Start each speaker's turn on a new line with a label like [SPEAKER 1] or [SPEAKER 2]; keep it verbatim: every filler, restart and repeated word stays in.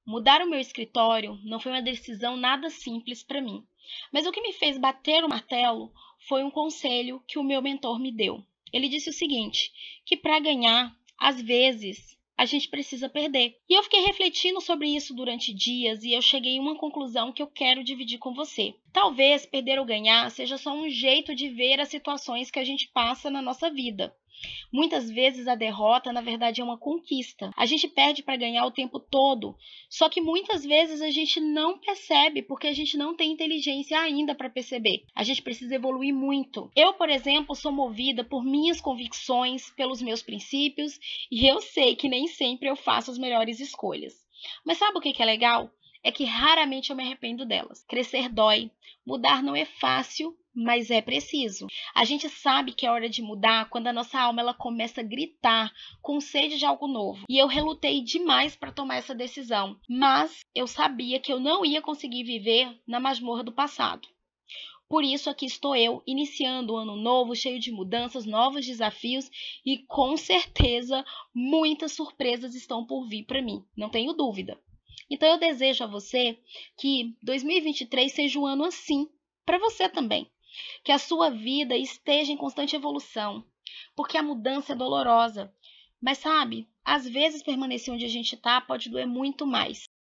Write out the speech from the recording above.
[SPEAKER 1] Mudar o meu escritório não foi uma decisão nada simples para mim, mas o que me fez bater o martelo foi um conselho que o meu mentor me deu. Ele disse o seguinte, que para ganhar, às vezes, a gente precisa perder. E eu fiquei refletindo sobre isso durante dias e eu cheguei a uma conclusão que eu quero dividir com você. Talvez perder ou ganhar seja só um jeito de ver as situações que a gente passa na nossa vida. Muitas vezes a derrota, na verdade, é uma conquista. A gente perde para ganhar o tempo todo, só que muitas vezes a gente não percebe porque a gente não tem inteligência ainda para perceber. A gente precisa evoluir muito. Eu, por exemplo, sou movida por minhas convicções, pelos meus princípios, e eu sei que nem sempre eu faço as melhores escolhas. Mas sabe o que é legal? É que raramente eu me arrependo delas. Crescer dói, mudar não é fácil, mas é preciso. A gente sabe que é hora de mudar quando a nossa alma ela começa a gritar com sede de algo novo. E eu relutei demais para tomar essa decisão, mas eu sabia que eu não ia conseguir viver na masmorra do passado. Por isso aqui estou eu, iniciando um ano novo, cheio de mudanças, novos desafios e com certeza muitas surpresas estão por vir para mim, não tenho dúvida. Então eu desejo a você que dois mil e vinte e três seja um ano assim, para você também. Que a sua vida esteja em constante evolução, porque a mudança é dolorosa. Mas sabe, às vezes permanecer onde a gente está pode doer muito mais.